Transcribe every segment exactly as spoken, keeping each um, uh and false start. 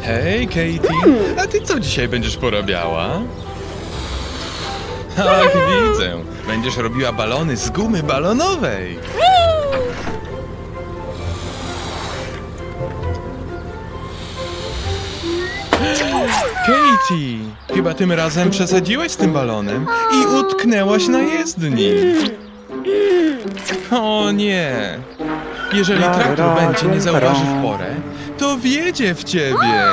Hej, Katie, a ty co dzisiaj będziesz porabiała? Ach, widzę. Będziesz robiła balony z gumy balonowej. Katie, chyba tym razem przesadziłaś z tym balonem i utknęłaś na jezdni. O nie. Jeżeli traktor będzie nie zauważy w porę, to wjedzie w ciebie.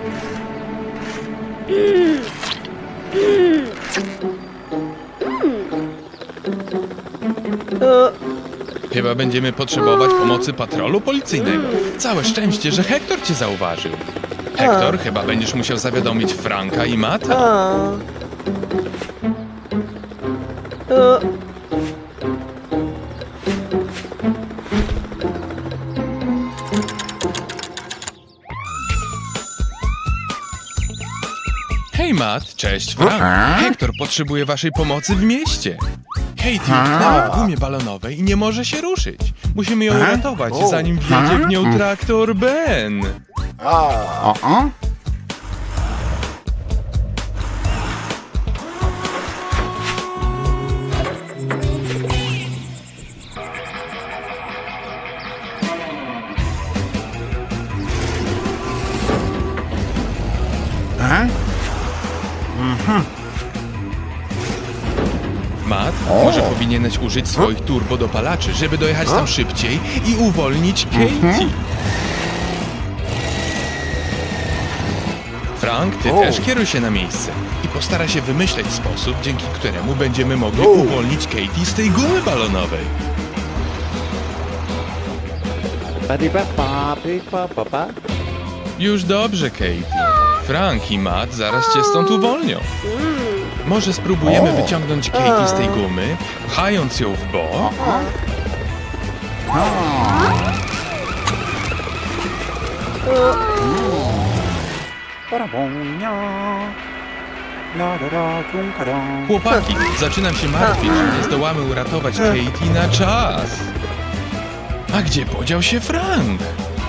Chyba będziemy potrzebować pomocy patrolu policyjnego. Całe szczęście, że Hektor cię zauważył. Hektor, chyba będziesz musiał zawiadomić Franka i Mata. Hej, Matt, cześć, Frank. Hektor potrzebuje waszej pomocy w mieście. Katie utknęła w gumie balonowej i nie może się ruszyć. Musimy ją uratować, zanim wjedzie w nią traktor Ben. O-o? Matt, może powinieneś użyć swoich turbodopalaczy, żeby dojechać tam szybciej i uwolnić Katie. Frank, ty też kieruj się na miejsce i postaraj się wymyśleć sposób, dzięki któremu będziemy mogli uwolnić Katie z tej gumy balonowej. Już dobrze, Katie. Frank i Matt zaraz cię stąd uwolnią. Może spróbujemy wyciągnąć Katie z tej gumy, pchając ją w bok. Chłopaki, zaczynam się martwić, że nie zdołamy uratować Katie na czas. A gdzie podział się Frank?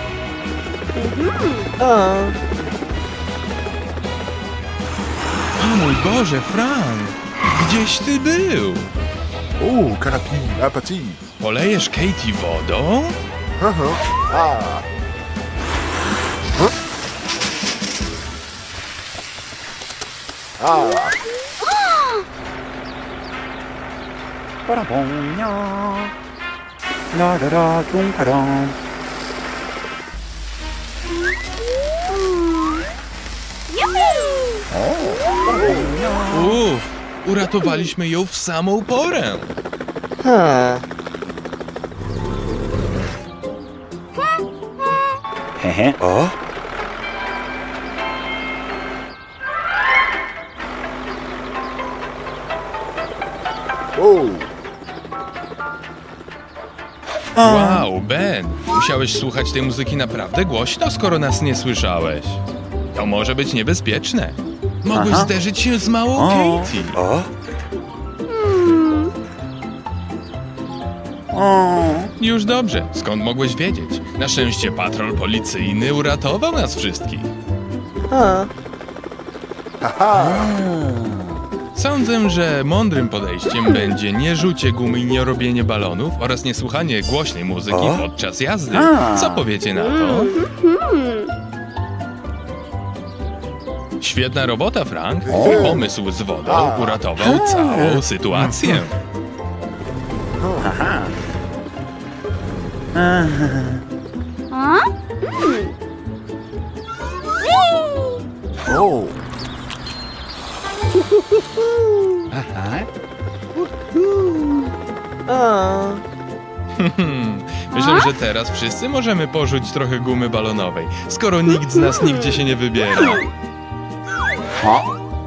O mój Boże, Frank! Gdzieś ty był? O, kaki, apetit. Polejesz Katie wodą? Aha. A. Huh? A. Uff, uratowaliśmy ją w samą porę. Hehe. O? Wow, Ben, musiałeś słuchać tej muzyki naprawdę głośno, skoro nas nie słyszałeś. To może być niebezpieczne. Mogłeś Aha. zderzyć się z małą O. Katie. O? O? Już dobrze, skąd mogłeś wiedzieć? Na szczęście patrol policyjny uratował nas wszystkich. Sądzę, że mądrym podejściem będzie nie rzucie gumy i nie robienie balonów oraz nie słuchanie głośnej muzyki O? podczas jazdy. A. Co powiecie na to? Świetna robota, Frank. Twój pomysł z wodą uratował całą sytuację. Aha. O. Aha. Myślę, że teraz wszyscy możemy porzuć trochę gumy balonowej, skoro nikt z nas nigdzie się nie wybiera. O?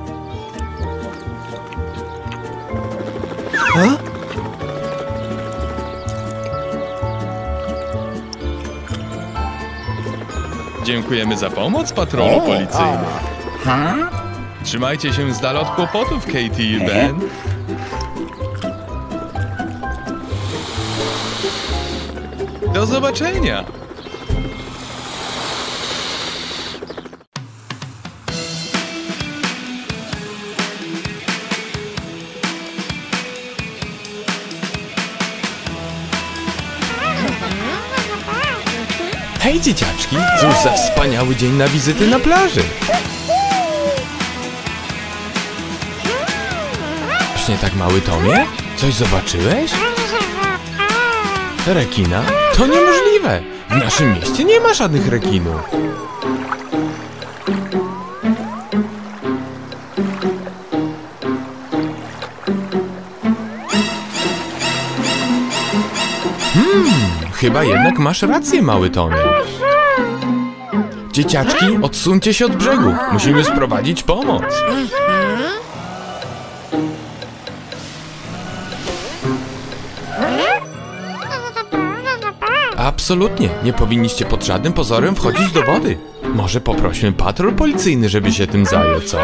Dziękujemy za pomoc, patrolu policyjny. Ha? Trzymajcie się z dala od kłopotów, Katie i Ben. Do zobaczenia! Hej, dzieciaczki! Cóż za wspaniały dzień na wizyty na plaży! Właśnie tak, mały Tomie? Coś zobaczyłeś? Rekina? To niemożliwe! W naszym mieście nie ma żadnych rekinów. Hmm, chyba jednak masz rację, mały Tomie. Dzieciaczki, odsuńcie się od brzegu. Musimy sprowadzić pomoc. Absolutnie. Nie powinniście pod żadnym pozorem wchodzić do wody. Może poprośmy patrol policyjny, żeby się tym zajął, co?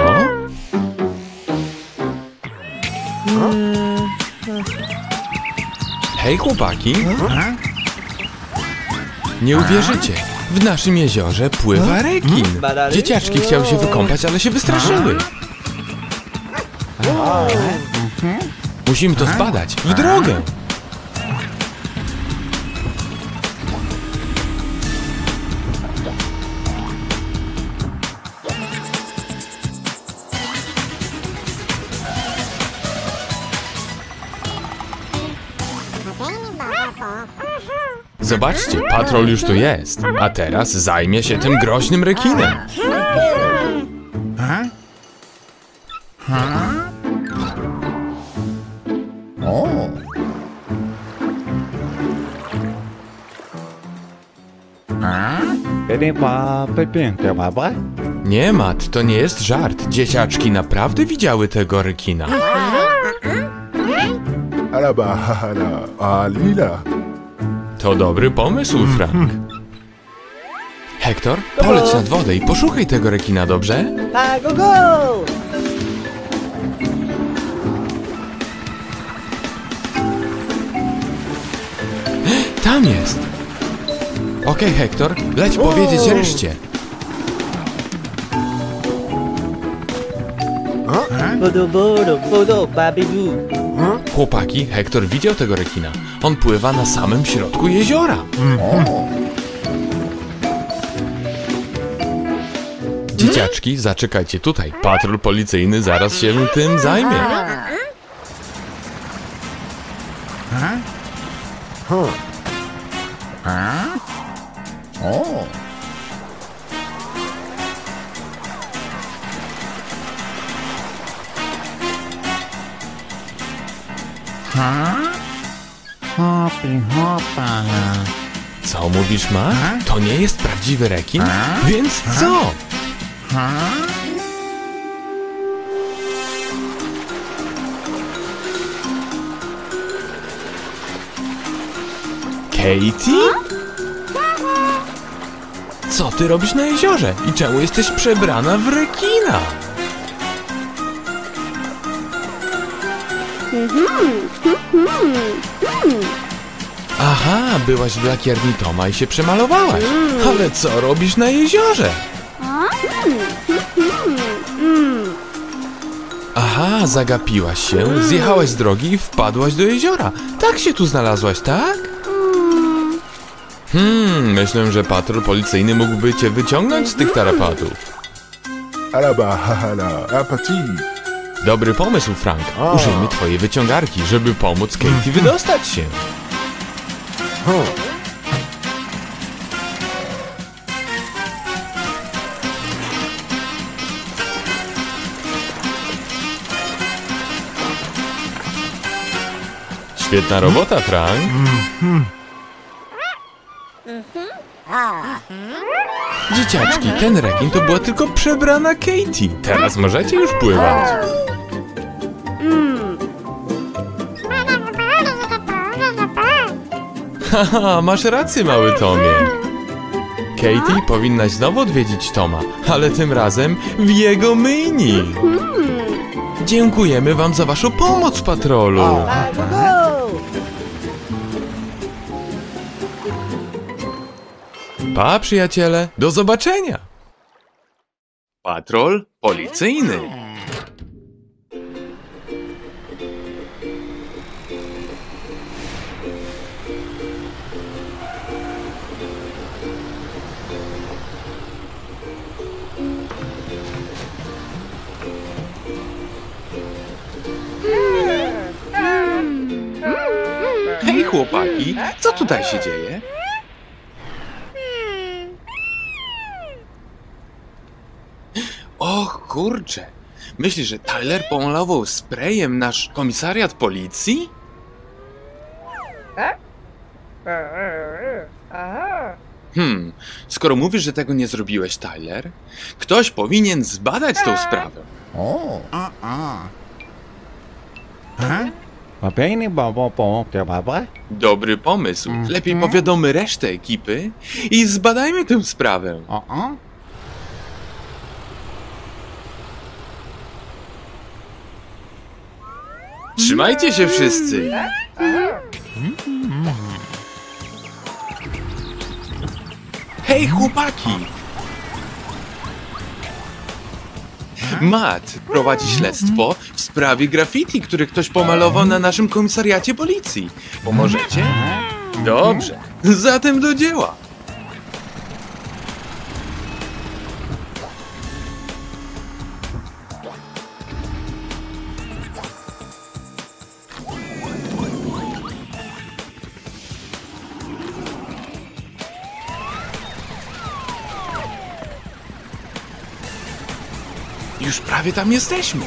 Hej, chłopaki. Nie uwierzycie. W naszym jeziorze pływa rekin. Dzieciaczki chciały się wykąpać, ale się wystraszyły. Musimy to zbadać. W drogę! Zobaczcie, patrol już tu jest. A teraz zajmie się tym groźnym rekinem. Nie, Matt, to nie jest żart. Dzieciaczki naprawdę widziały tego rekina. Alaba, alila. To dobry pomysł, Frank. Hektor, poleć nad wodę i poszukaj tego rekina, dobrze? A, go, go! Tam jest. Okej, Hektor, leć powiedzieć reszcie. Bodo, bodo, bodo, babibu. Chłopaki, Hektor widział tego rekina. On pływa na samym środku jeziora. Dzieciaczki, zaczekajcie tutaj. Patrol policyjny zaraz się tym zajmie. Hopi, hopa. Co mówisz, ma? To nie jest prawdziwy rekin? Więc co? Katie? Co ty robisz na jeziorze? I czemu jesteś przebrana w rekina? Aha, byłaś w lakierni Toma i się przemalowałaś. Ale co robisz na jeziorze? Aha, zagapiłaś się, zjechałaś z drogi i wpadłaś do jeziora. Tak się tu znalazłaś, tak? Hmm, myślę, że patrol policyjny mógłby cię wyciągnąć z tych tarapatów. Alaba, apati. Dobry pomysł, Frank. Użyjmy twojej wyciągarki, żeby pomóc Katie wydostać się. Świetna robota, Frank. Dzieciaczki, ten rekin to była tylko przebrana Katie. Teraz możecie już pływać. Haha, masz rację, mały Tomie. Katie, powinnaś znowu odwiedzić Toma, ale tym razem w jego myjni. Dziękujemy wam za waszą pomoc, patrolu. A, go, go! Pa, przyjaciele, do zobaczenia. Patrol policyjny. chłopaki, co tutaj się dzieje? Och, kurczę. Myślisz, że Tyler pomalował sprayem nasz komisariat policji? Hmm, skoro mówisz, że tego nie zrobiłeś, Tyler, ktoś powinien zbadać tą sprawę. O, a, a. Ha? Va bene, bo, bo, bo, Dobry pomysł. Lepiej powiadomy resztę ekipy i zbadajmy tę sprawę. O, o. Trzymajcie się wszyscy. Hej, chłopaki! Matt prowadzi śledztwo w sprawie graffiti, które ktoś pomalował na naszym komisariacie policji. Pomożecie? Dobrze, zatem do dzieła. Już prawie tam jesteśmy.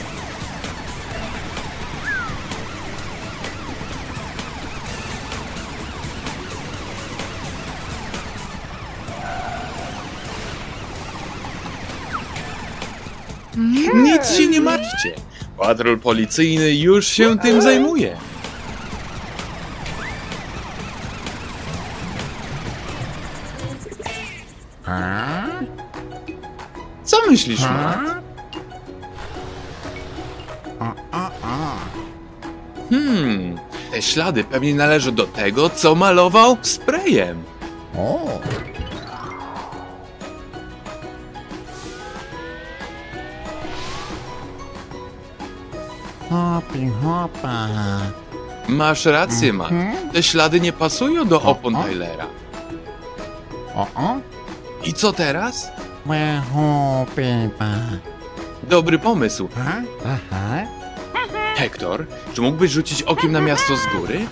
Nic się nie martwcie. Patrol policyjny już się tym zajmuje. Co myślisz, Matt? Hmm, te ślady pewnie należą do tego, co malował sprayem. O. Hopi, hopa. Masz rację, Matt. Te ślady nie pasują do opon Tylera. O, o. I co teraz? Me hopi, pa. Dobry pomysł. Ha? Aha. Hektor, czy mógłbyś rzucić okiem na miasto z góry?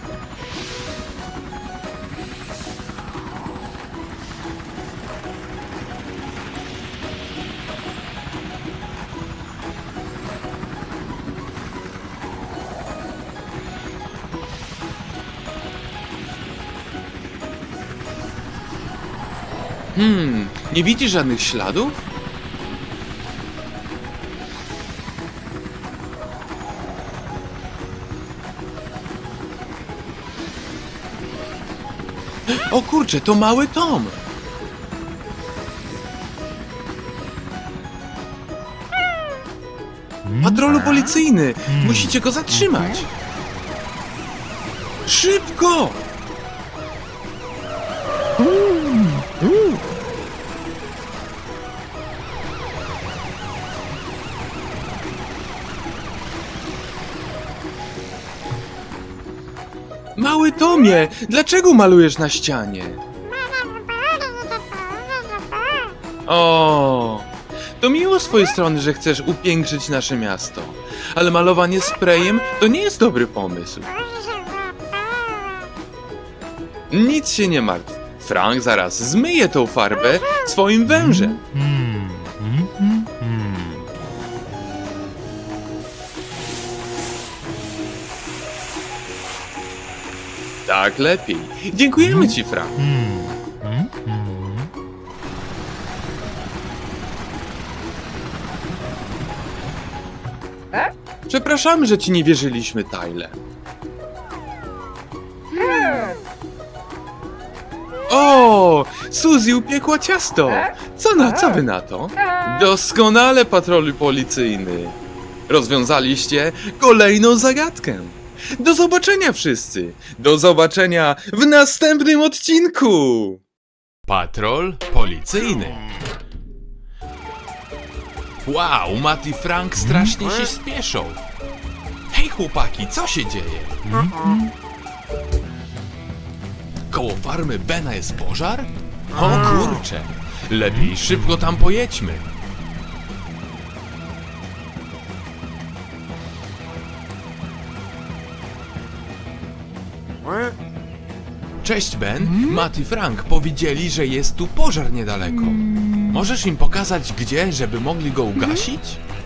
Hmm, nie widzisz żadnych śladów? O kurczę, to mały Tom! Patrolu policyjny! Musicie go zatrzymać! Szybko! Mały Tomie, dlaczego malujesz na ścianie? O, to miło z twojej strony, że chcesz upiększyć nasze miasto. Ale malowanie sprayem to nie jest dobry pomysł. Nic się nie martw. Frank zaraz zmyje tą farbę swoim wężem. Tak lepiej. Dziękujemy ci, Frank. Przepraszamy, że ci nie wierzyliśmy, Tyler. O, Suzy upiekła ciasto. Co na, co wy na to? Doskonale, patrolu policyjny. Rozwiązaliście kolejną zagadkę. Do zobaczenia wszyscy! Do zobaczenia w następnym odcinku! Patrol policyjny. Wow, Matt i Frank strasznie się spieszą. Hej chłopaki, co się dzieje? Koło farmy Bena jest pożar? O kurczę, lepiej szybko tam pojedźmy. Cześć, Ben. Matt i Frank powiedzieli, że jest tu pożar niedaleko. Możesz im pokazać gdzie, żeby mogli go ugasić?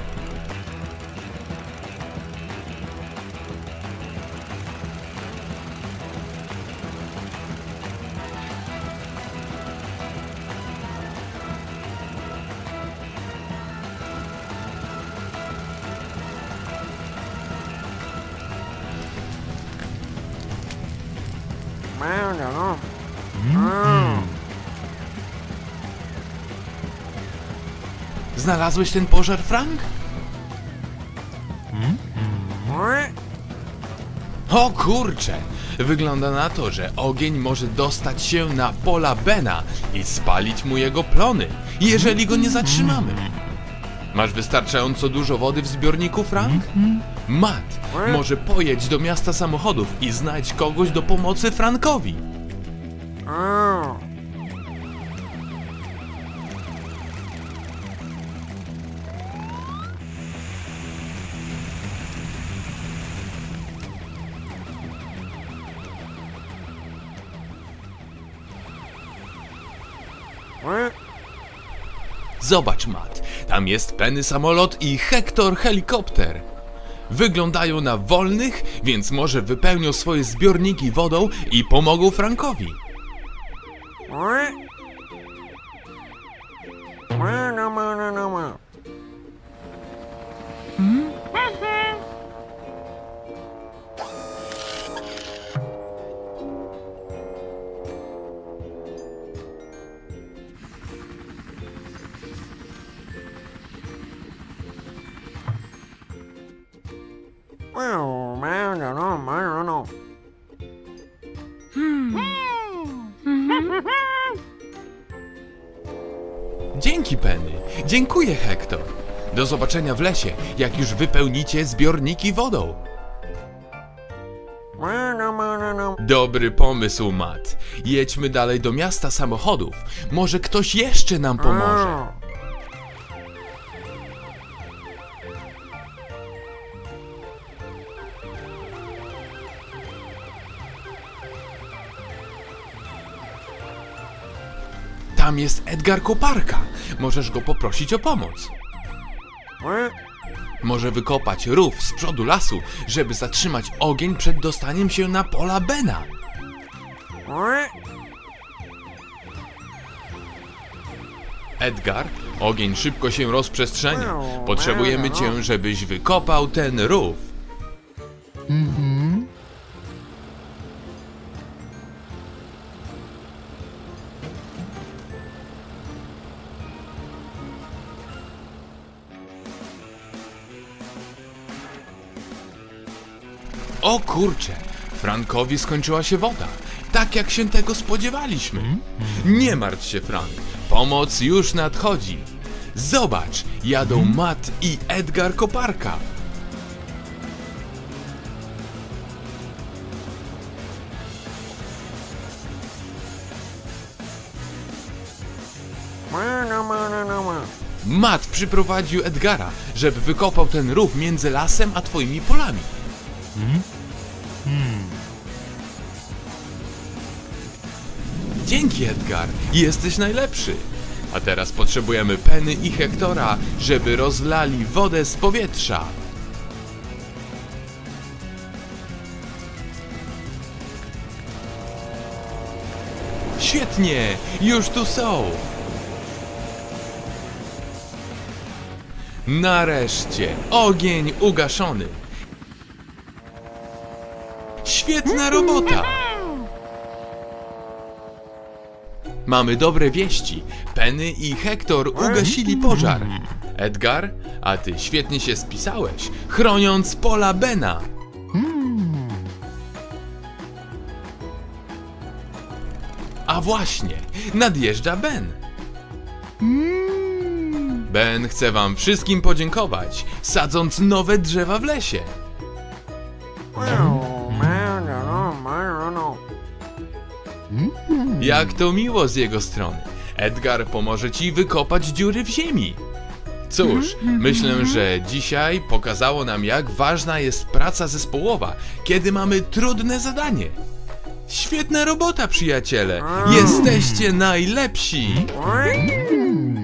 Znalazłeś ten pożar, Frank? O kurcze! Wygląda na to, że ogień może dostać się na pola Bena i spalić mu jego plony, jeżeli go nie zatrzymamy. Masz wystarczająco dużo wody w zbiorniku, Frank? Matt, może pojedź do miasta samochodów i znajdź kogoś do pomocy Frankowi. Zobacz, Matt, tam jest Penny samolot i Hector helikopter. Wyglądają na wolnych, więc może wypełnią swoje zbiorniki wodą i pomogą Frankowi. Dzięki, Penny. Dziękuję, Hector. Do zobaczenia w lesie, jak już wypełnicie zbiorniki wodą. Dobry pomysł, Matt. Jedźmy dalej do miasta samochodów. Może ktoś jeszcze nam pomoże. Tam jest Edgar Koparka. Możesz go poprosić o pomoc. Może wykopać rów z przodu lasu, żeby zatrzymać ogień przed dostaniem się na pola Bena. Edgar, ogień szybko się rozprzestrzenia. Potrzebujemy cię, żebyś wykopał ten rów. Mhm. O kurcze, Frankowi skończyła się woda, tak jak się tego spodziewaliśmy. Nie martw się, Frank, pomoc już nadchodzi. Zobacz, jadą Matt i Edgar Koparka. Matt przyprowadził Edgara, żeby wykopał ten rów między lasem a twoimi polami. Hmm? Hmm. Dzięki, Edgar, jesteś najlepszy. A teraz potrzebujemy Penny i Hectora, żeby rozlali wodę z powietrza. Świetnie, już tu są. Nareszcie, ogień ugaszony. Świetna robota! Mamy dobre wieści. Penny i Hector ugasili pożar. Edgar, a ty świetnie się spisałeś, chroniąc pola Bena. A właśnie, nadjeżdża Ben. Ben chce wam wszystkim podziękować, sadząc nowe drzewa w lesie. Jak to miło z jego strony. Edgar pomoże ci wykopać dziury w ziemi. Cóż, myślę, że dzisiaj pokazało nam, jak ważna jest praca zespołowa, kiedy mamy trudne zadanie. Świetna robota, przyjaciele! Jesteście najlepsi!